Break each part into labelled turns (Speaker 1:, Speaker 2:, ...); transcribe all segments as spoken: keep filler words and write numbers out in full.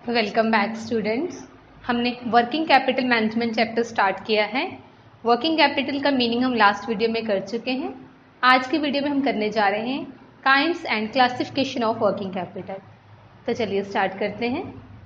Speaker 1: Welcome back students. हमने working capital management chapter start किया है। वर्किंग कैपिटल का मीनिंग हम लास्ट वीडियो में कर चुके हैं। आज की वीडियो में हम करने जा रहे हैं kinds and classification of working capital. तो चलिए स्टार्ट करते हैं।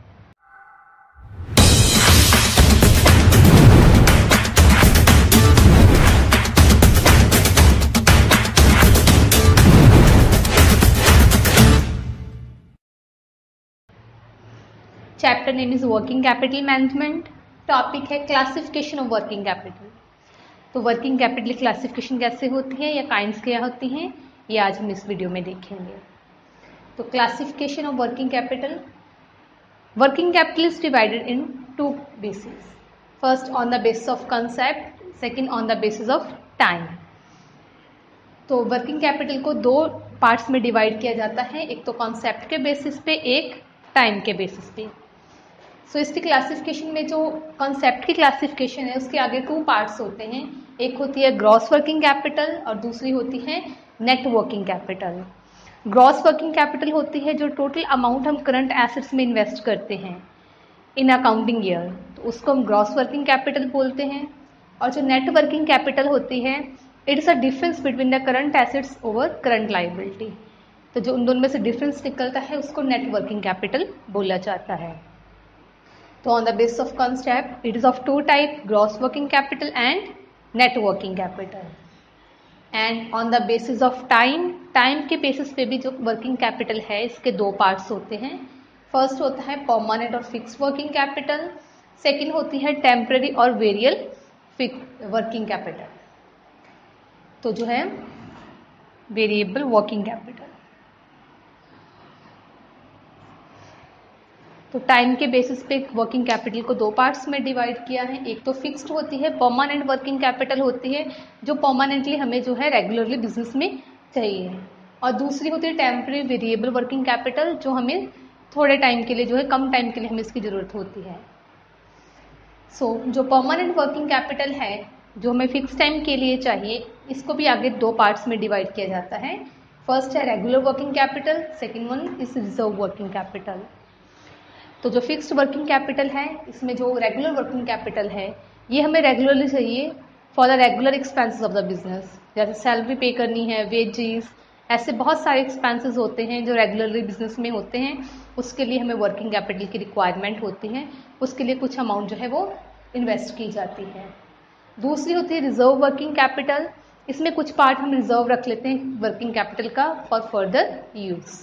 Speaker 1: Chapter name is working capital management. Topic है क्लासिफिकेशन ऑफ वर्किंग कैपिटल। तो वर्किंग कैपिटल क्लासिफिकेशन कैसे होती है या काइंड्स क्या होती हैं, ये आज हम इस वीडियो में देखेंगे। तो classification of working capital. Working capital is divided in two basis. First on the basis of concept, second on the basis of time. तो वर्किंग कैपिटल को दो पार्ट्स में डिवाइड किया जाता है, एक तो कॉन्सेप्ट के बेसिस पे, एक टाइम के बेसिस पे। सो so, इसकी क्लासिफिकेशन में जो कॉन्सेप्ट की क्लासिफिकेशन है उसके आगे टू पार्ट्स होते हैं। एक होती है ग्रॉस वर्किंग कैपिटल और दूसरी होती है net working capital. Gross working capital होती है जो टोटल अमाउंट हम करंट एसेट्स में इन्वेस्ट करते हैं इन अकाउंटिंग ईयर, तो उसको हम ग्रॉस वर्किंग कैपिटल बोलते हैं। और जो नेट वर्किंग कैपिटल होती है, it is a difference between the current assets over current liability. तो जो उन दोनों में से डिफरेंस निकलता है उसको नेट वर्किंग कैपिटल बोला जाता है। तो on the basis of concept it is of two type, gross working capital and net working capital. And on the basis of time, time के बेसिस पे भी जो वर्किंग कैपिटल है इसके दो पार्ट्स होते हैं। फर्स्ट होता है परमानेंट और फिक्स वर्किंग कैपिटल, सेकेंड होती है टेम्पररी और वेरियल वर्किंग कैपिटल। तो जो है वेरिएबल वर्किंग कैपिटल। तो टाइम के बेसिस पे वर्किंग कैपिटल को दो पार्ट्स में डिवाइड किया है। एक तो फिक्स्ड होती है, परमानेंट वर्किंग कैपिटल होती है जो परमानेंटली हमें जो है रेगुलरली बिजनेस में चाहिए, और दूसरी होती है टेम्पररी वेरिएबल वर्किंग कैपिटल जो हमें थोड़े टाइम के लिए जो है कम टाइम के लिए हमें इसकी ज़रूरत होती है। सो so, जो परमानेंट वर्किंग कैपिटल है जो हमें फिक्स टाइम के लिए चाहिए, इसको भी आगे दो पार्ट्स में डिवाइड किया जाता है। फर्स्ट है regular working capital, second one is reserve working capital. तो जो फिक्स्ड वर्किंग कैपिटल है, इसमें जो रेगुलर वर्किंग कैपिटल है ये हमें रेगुलरली चाहिए for the regular expenses of the business. जैसे सैलरी पे करनी है, वेजेस, ऐसे बहुत सारे एक्सपेंसेस होते हैं जो रेगुलरली बिजनेस में होते हैं, उसके लिए हमें वर्किंग कैपिटल की रिक्वायरमेंट होती है। उसके लिए कुछ अमाउंट जो है वो इन्वेस्ट की जाती है। दूसरी होती है रिजर्व वर्किंग कैपिटल। इसमें कुछ पार्ट हम रिजर्व रख लेते हैं वर्किंग कैपिटल का फॉर फर्दर यूज।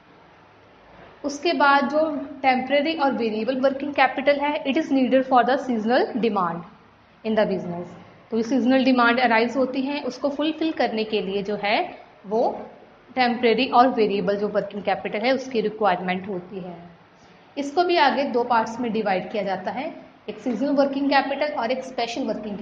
Speaker 1: उसके बाद जो टेम्परेरी और वेरिएबल वर्किंग कैपिटल है, it is needed for the seasonal demand in the business. तो ये सीजनल डिमांड अराइज होती है, उसको फुलफिल करने के लिए जो है वो टेम्परेरी और वेरिएबल जो वर्किंग कैपिटल है उसकी रिक्वायरमेंट होती है। इसको भी आगे दो पार्ट्स में डिवाइड किया जाता है, एक सीजनल वर्किंग कैपिटल और एक स्पेशल वर्किंग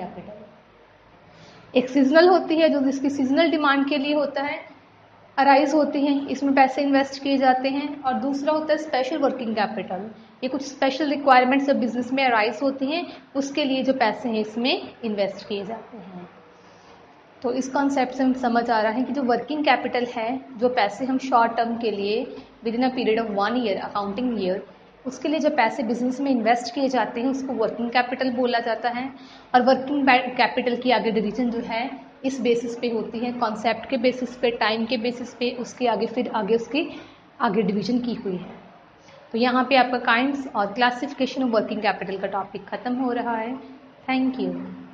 Speaker 1: कैपिटल। एक सीजनल होती है जो जिसकी सीजनल डिमांड के लिए होता है, अराइज होती हैं, इसमें पैसे इन्वेस्ट किए जाते हैं। और दूसरा होता है स्पेशल वर्किंग कैपिटल, ये कुछ स्पेशल रिक्वायरमेंट्स जब बिजनेस में अराइज होती हैं उसके लिए जो पैसे हैं इसमें इन्वेस्ट किए जाते हैं। तो इस कॉन्सेप्ट से हम समझ आ रहा है कि जो वर्किंग कैपिटल है, जो पैसे हम शॉर्ट टर्म के लिए within a period of one year accounting year, उसके लिए जो पैसे बिजनेस में इन्वेस्ट किए जाते हैं उसको वर्किंग कैपिटल बोला जाता है। और वर्किंग कैपिटल की आगे डिवीजन जो है इस बेसिस पे होती है, कॉन्सेप्ट के बेसिस पे, टाइम के बेसिस पे, उसके आगे फिर आगे उसकी आगे डिवीजन की हुई है। तो यहाँ पे आपका काइंड्स और क्लासिफिकेशन ऑफ वर्किंग कैपिटल का टॉपिक खत्म हो रहा है। Thank you.